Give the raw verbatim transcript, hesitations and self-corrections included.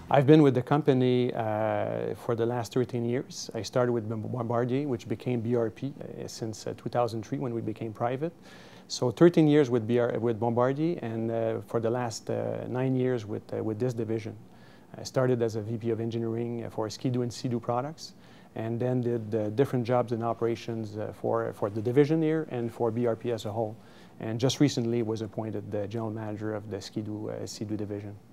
I've been with the company uh, for the last thirteen years. I started with Bombardier, which became B R P uh, since uh, two thousand three when we became private. So thirteen years with, B R, with Bombardier, and uh, for the last uh, nine years with, uh, with this division. I started as a V P of engineering for Ski-Doo and Sea-Doo products, and then did uh, different jobs in operations uh, for, for the division here and for B R P as a whole. And just recently was appointed the general manager of the Ski-Doo, uh, Sea-Doo division.